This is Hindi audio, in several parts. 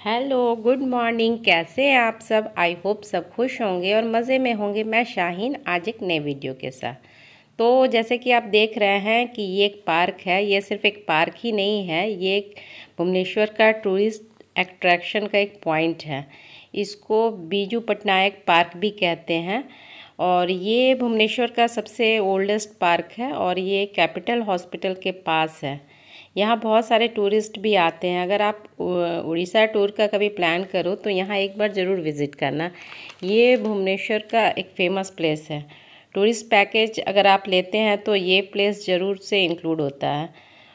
Hello, good morning. कैसे हैं आप सब? आई होप सब खुश होंगे और मज़े में होंगे। मैं शाहीन आज एक नए वीडियो के साथ। तो जैसे कि आप देख रहे हैं कि ये एक पार्क है। ये सिर्फ एक पार्क ही नहीं है, ये एक भुवनेश्वर का टूरिस्ट अट्रैक्शन का एक पॉइंट है। इसको बीजू पटनायक पार्क भी कहते हैं और ये भुवनेश्वर का सबसे ओल्डेस्ट पार्क है और ये कैपिटल हॉस्पिटल के पास है। यहाँ बहुत सारे टूरिस्ट भी आते हैं। अगर आप उड़ीसा टूर का कभी प्लान करो तो यहाँ एक बार ज़रूर विज़िट करना। ये भुवनेश्वर का एक फ़ेमस प्लेस है। टूरिस्ट पैकेज अगर आप लेते हैं तो ये प्लेस ज़रूर से इंक्लूड होता है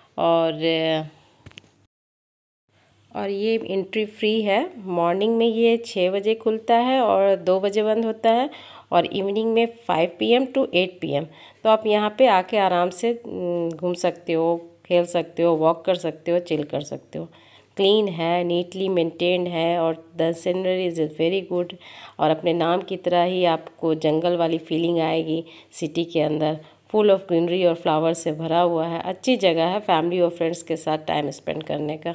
और ये एंट्री फ्री है। मॉर्निंग में ये 6 बजे खुलता है और 2 बजे बंद होता है और इवनिंग में 5 PM to 8 PM। तो आप यहाँ पे आके आराम से घूम सकते हो, खेल सकते हो, वॉक कर सकते हो, चिल कर सकते हो। क्लीन है, नीटली मेंटेन्ड है और the scenery is very good. और अपने नाम की तरह ही आपको जंगल वाली फीलिंग आएगी। सिटी के अंदर फुल ऑफ ग्रीनरी और फ्लावर से भरा हुआ है। अच्छी जगह है फैमिली और फ्रेंड्स के साथ टाइम स्पेंड करने का।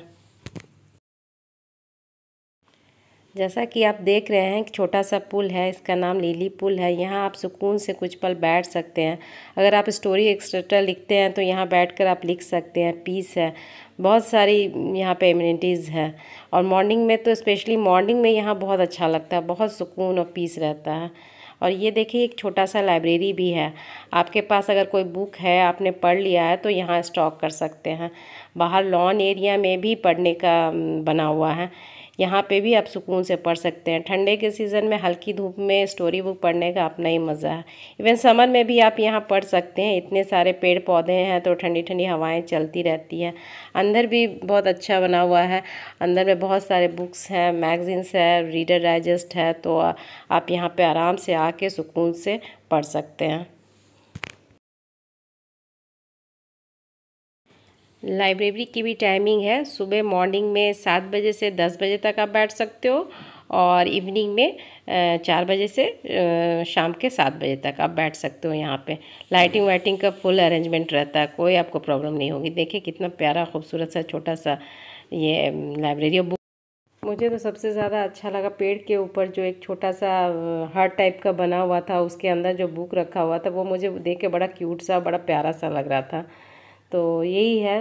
जैसा कि आप देख रहे हैं, एक छोटा सा पुल है, इसका नाम लिली पुल है। यहाँ आप सुकून से कुछ पल बैठ सकते हैं। अगर आप स्टोरी एक्स्ट्रा लिखते हैं तो यहाँ बैठकर आप लिख सकते हैं। पीस है, बहुत सारी यहाँ पे एमिनिटीज़ हैं और मॉर्निंग में तो स्पेशली मॉर्निंग में यहाँ बहुत अच्छा लगता है, बहुत सुकून और पीस रहता है। और ये देखिए एक छोटा सा लाइब्रेरी भी है। आपके पास अगर कोई बुक है, आपने पढ़ लिया है तो यहाँ स्टॉक कर सकते हैं। बाहर लॉन एरिया में भी पढ़ने का बना हुआ है। यहाँ पे भी आप सुकून से पढ़ सकते हैं। ठंडे के सीज़न में हल्की धूप में स्टोरी बुक पढ़ने का अपना ही मज़ा है। इवन समर में भी आप यहाँ पढ़ सकते हैं। इतने सारे पेड़ पौधे हैं तो ठंडी ठंडी हवाएं चलती रहती हैं। अंदर भी बहुत अच्छा बना हुआ है। अंदर में बहुत सारे बुक्स हैं, मैगजीन्स है, रीडर डाइजेस्ट है। तो आप यहाँ पे आराम से आके सुकून से पढ़ सकते हैं। लाइब्रेरी की भी टाइमिंग है। सुबह मॉर्निंग में 7 बजे से 10 बजे तक आप बैठ सकते हो और इवनिंग में 4 बजे से शाम के 7 बजे तक आप बैठ सकते हो। यहाँ पे लाइटिंग वाइटिंग का फुल अरेंजमेंट रहता है, कोई आपको प्रॉब्लम नहीं होगी। देखिए कितना प्यारा खूबसूरत सा छोटा सा ये लाइब्रेरी। बुक मुझे तो सबसे ज़्यादा अच्छा लगा पेड़ के ऊपर जो एक छोटा सा हार्ट टाइप का बना हुआ था, उसके अंदर जो बुक रखा हुआ था वो मुझे देख के बड़ा क्यूट सा, बड़ा प्यारा सा लग रहा था। तो यही है।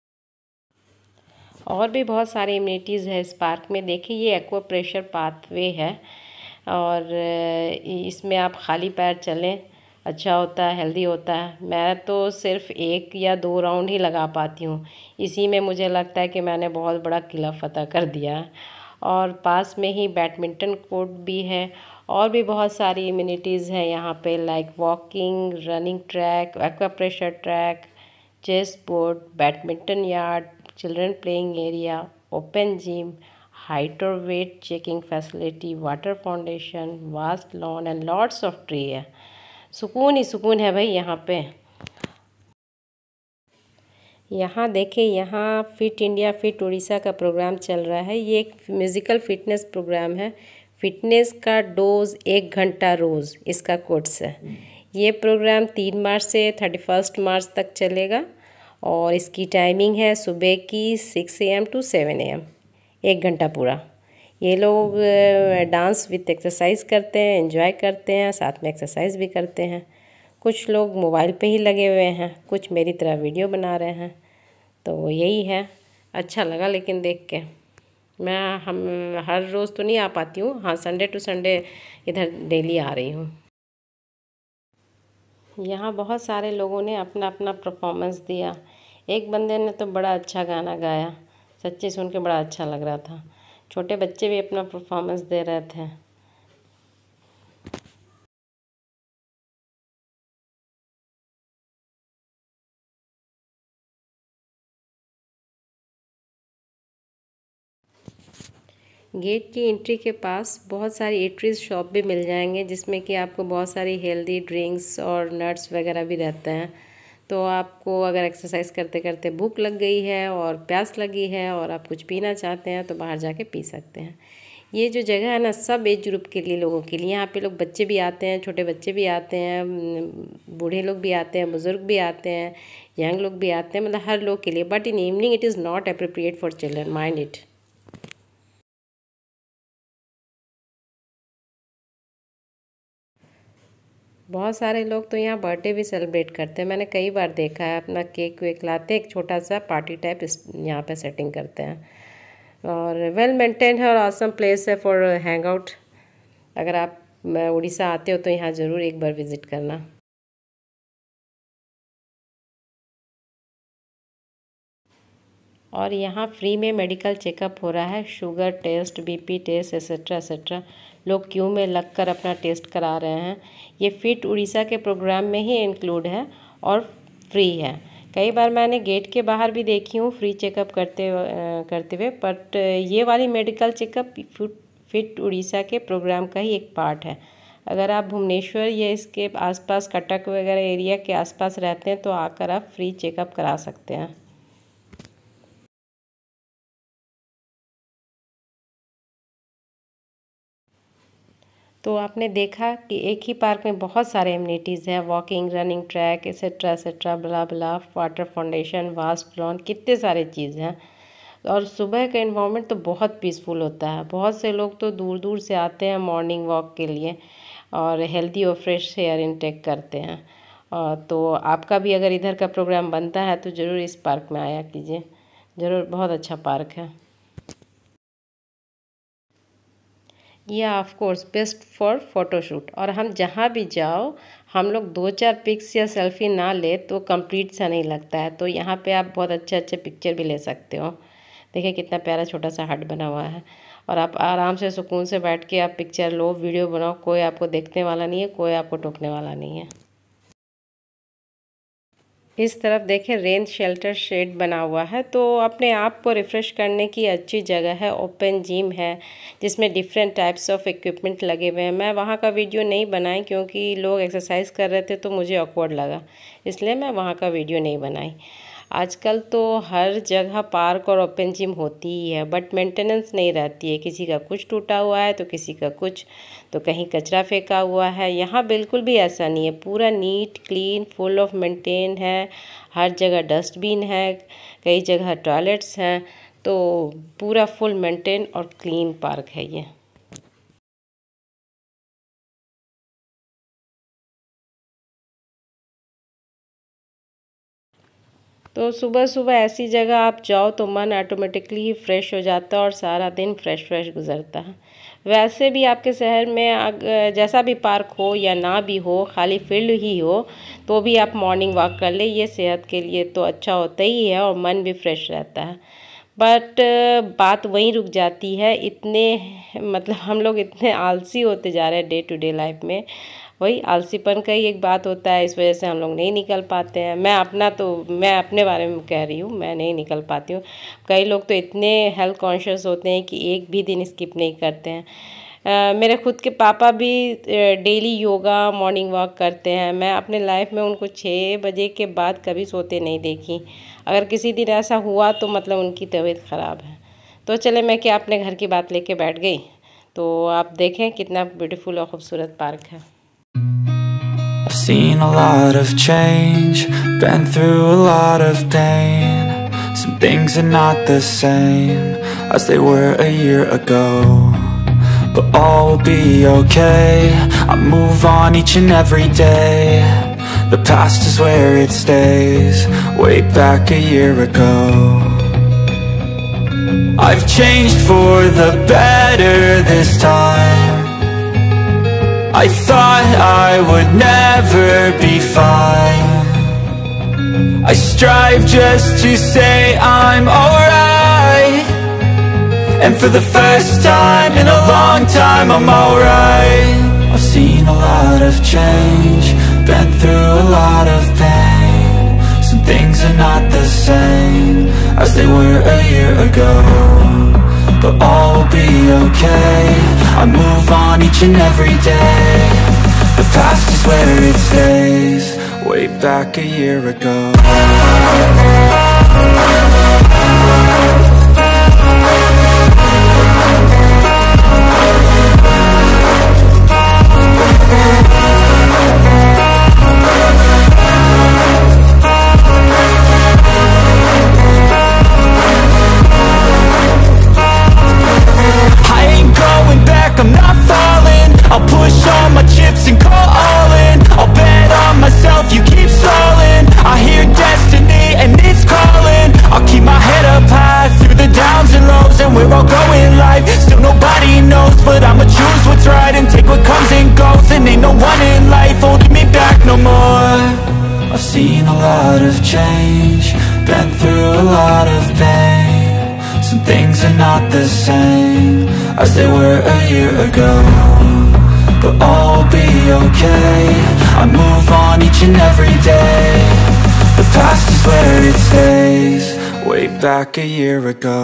और भी बहुत सारी इम्यूनिटीज़ है इस पार्क में। देखिए ये एक्वा प्रेशर पाथवे है और इसमें आप खाली पैर चलें, अच्छा होता है, हेल्दी होता है। मैं तो सिर्फ 1 या 2 राउंड ही लगा पाती हूँ। इसी में मुझे लगता है कि मैंने बहुत बड़ा किला फतह कर दिया है। और पास में ही बैडमिंटन कोर्ट भी है और भी बहुत सारी इम्यूनिटीज़ हैं यहाँ पे, like walking, running track, aqua pressure track, chess board, badminton yard, children playing area, open gym, height और weight checking facility, water fountain, vast lawn and lots of tree है। सुकून ही सुकून है भाई यहाँ पे। यहाँ देखिए, यहाँ फिट इंडिया फिट उड़ीसा का प्रोग्राम चल रहा है। ये एक म्यूज़िकल फिटनेस प्रोग्राम है। फिटनेस का डोज 1 घंटा रोज़, इसका कोर्स है। ये प्रोग्राम 3 मार्च से 31 मार्च तक चलेगा और इसकी टाइमिंग है सुबह की 6 AM to 7 AM, 1 घंटा पूरा। ये लोग डांस विथ एक्सरसाइज करते हैं, एंजॉय करते हैं, साथ में एक्सरसाइज भी करते हैं। कुछ लोग मोबाइल पे ही लगे हुए हैं, कुछ मेरी तरह वीडियो बना रहे हैं। तो यही है, अच्छा लगा लेकिन देख के। मैं हम हर रोज़ तो नहीं आ पाती हूँ, हाँ संडे टू संडे इधर डेली आ रही हूँ। यहाँ बहुत सारे लोगों ने अपना अपना परफॉर्मेंस दिया। एक बंदे ने तो बड़ा अच्छा गाना गाया, सच्ची सुन के बड़ा अच्छा लग रहा था। छोटे बच्चे भी अपना परफॉर्मेंस दे रहे थे। गेट की एंट्री के पास बहुत सारी ईटरीज शॉप भी मिल जाएंगे, जिसमें कि आपको बहुत सारी हेल्दी ड्रिंक्स और नट्स वगैरह भी रहते हैं। तो आपको अगर एक्सरसाइज करते करते भूख लग गई है और प्यास लगी है और आप कुछ पीना चाहते हैं तो बाहर जाके पी सकते हैं। ये जो जगह है ना, सब एज ग्रुप के लिए लोगों के लिए। यहाँ पे लोग बच्चे भी आते हैं, छोटे बच्चे भी आते हैं, बूढ़े लोग भी आते हैं, बुज़ुर्ग भी आते हैं, यंग लोग भी आते हैं, मतलब हर लोग के लिए। But in evening it is not appropriate for children, mind it. बहुत सारे लोग तो यहाँ बर्थडे भी सेलिब्रेट करते हैं, मैंने कई बार देखा है। अपना केक वेक लाते हैं, एक छोटा सा पार्टी टाइप यहाँ पे सेटिंग करते हैं। और वेल मेंटेन है और ऑसम प्लेस है फॉर हैंग आउट। अगर आप उड़ीसा आते हो तो यहाँ ज़रूर एक बार विज़िट करना। और यहाँ फ्री में मेडिकल चेकअप हो रहा है, sugar test, BP test, etcetera etcetera. लोग क्यू में लगकर अपना टेस्ट करा रहे हैं। ये फिट उड़ीसा के प्रोग्राम में ही इंक्लूड है और फ्री है। कई बार मैंने गेट के बाहर भी देखी हूँ फ्री चेकअप करते हुए, बट ये वाली मेडिकल चेकअप फिट उड़ीसा के प्रोग्राम का ही एक पार्ट है। अगर आप भुवनेश्वर या इसके आसपास कटक वगैरह एरिया के आसपास रहते हैं तो आकर आप फ्री चेकअप करा सकते हैं। तो आपने देखा कि एक ही पार्क में बहुत सारे एमिनिटीज़ हैं, walking, running track, etcetera etcetera, blah blah, water fountain, vast lawn, कितने सारे चीज़ हैं। और सुबह का इन्वायरमेंट तो बहुत पीसफुल होता है। बहुत से लोग तो दूर दूर से आते हैं मॉर्निंग वॉक के लिए और हेल्दी और फ्रेश एयर इनटेक करते हैं। तो आपका भी अगर इधर का प्रोग्राम बनता है तो ज़रूर इस पार्क में आया कीजिए, ज़रूर, बहुत अच्छा पार्क है। या of course best for photoshoot. और हम जहाँ भी जाओ, हम लोग 2-4 पिक्स या सेल्फी ना ले तो कंप्लीट सा नहीं लगता है। तो यहाँ पे आप बहुत अच्छे अच्छे पिक्चर भी ले सकते हो। देखिए कितना प्यारा छोटा सा हट बना हुआ है और आप आराम से सुकून से बैठ के आप पिक्चर लो, वीडियो बनाओ, कोई आपको देखने वाला नहीं है, कोई आपको टोकने वाला नहीं है। इस तरफ देखें रेन शेल्टर शेड बना हुआ है, तो अपने आप को रिफ़्रेश करने की अच्छी जगह है। ओपन जिम है जिसमें डिफरेंट टाइप्स ऑफ इक्विपमेंट लगे हुए हैं। मैं वहाँ का वीडियो नहीं बनाई क्योंकि लोग एक्सरसाइज कर रहे थे तो मुझे ऑकवर्ड लगा, इसलिए मैं वहाँ का वीडियो नहीं बनाई। आजकल तो हर जगह पार्क और ओपन जिम होती ही है, बट मेंटेनेंस नहीं रहती है। किसी का कुछ टूटा हुआ है तो किसी का कुछ, तो कहीं कचरा फेंका हुआ है। यहाँ बिल्कुल भी ऐसा नहीं है, पूरा neat clean full of maintain है। हर जगह डस्टबिन है, कई जगह टॉयलेट्स हैं, तो पूरा फुल मेंटेन और क्लीन पार्क है ये। तो सुबह सुबह ऐसी जगह आप जाओ तो मन ऑटोमेटिकली ही फ्रेश हो जाता है और सारा दिन फ्रेश गुजरता है। वैसे भी आपके शहर में जैसा भी पार्क हो या ना भी हो, खाली फील्ड ही हो, तो भी आप मॉर्निंग वॉक कर ले, ये सेहत के लिए तो अच्छा होता ही है और मन भी फ्रेश रहता है। बट बात वहीं रुक जाती है, इतने मतलब हम लोग इतने आलसी होते जा रहे हैं डे टू डे लाइफ में। वही आलसीपन का ही एक बात होता है, इस वजह से हम लोग नहीं निकल पाते हैं। मैं अपने बारे में कह रही हूँ, मैं नहीं निकल पाती हूँ। कई लोग तो इतने हेल्थ कॉन्शियस होते हैं कि एक भी दिन स्किप नहीं करते हैं। मेरे खुद के पापा भी डेली योगा मॉर्निंग वॉक करते हैं। मैं अपने लाइफ में उनको 6 बजे के बाद कभी सोते नहीं देखी। अगर किसी दिन ऐसा हुआ तो मतलब उनकी तबीयत ख़राब है। तो चले मैं क्या अपने घर की बात लेके बैठ गई। तो आप देखें कितना ब्यूटीफुल और ख़ूबसूरत पार्क है। I've seen a lot of change, been through a lot of pain. Some things are not the same as they were a year ago, but all will be okay. I move on each and every day. The past is where it stays, way back a year ago. I've changed for the better this time. I thought I would never be fine. I strive just to say I'm alright, and for the first time in a long time I'm alright. I've seen a lot of change, been through a lot of pain. Some things are not the same as they were a year ago, but all will be okay. I move on each and every day. The past is where it stays, way back a year ago. I'm not falling, I'll push all my chips and call all in. of change, been through a lot of pain. Some things are not the same as they were a year ago, but all will be okay. I move on each and every day. The past is where it stays, way back a year ago.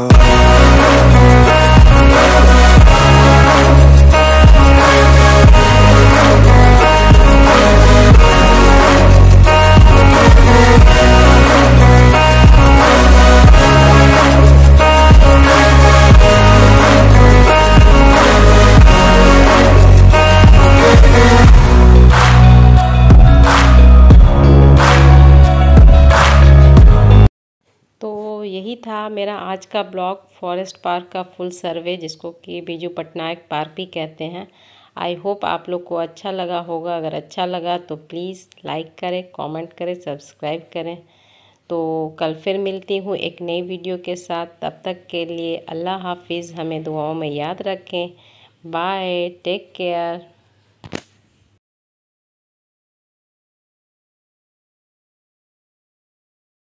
तो यही था मेरा आज का ब्लॉग फॉरेस्ट पार्क का फुल सर्वे, जिसको कि बीजू पटनायक पार्क भी कहते हैं। आई होप आप लोग को अच्छा लगा होगा। अगर अच्छा लगा तो प्लीज़ लाइक करें, कमेंट करें, सब्सक्राइब करें। तो कल फिर मिलती हूँ एक नई वीडियो के साथ। तब तक के लिए अल्लाह हाफिज़। हमें दुआओं में याद रखें। Bye, take care.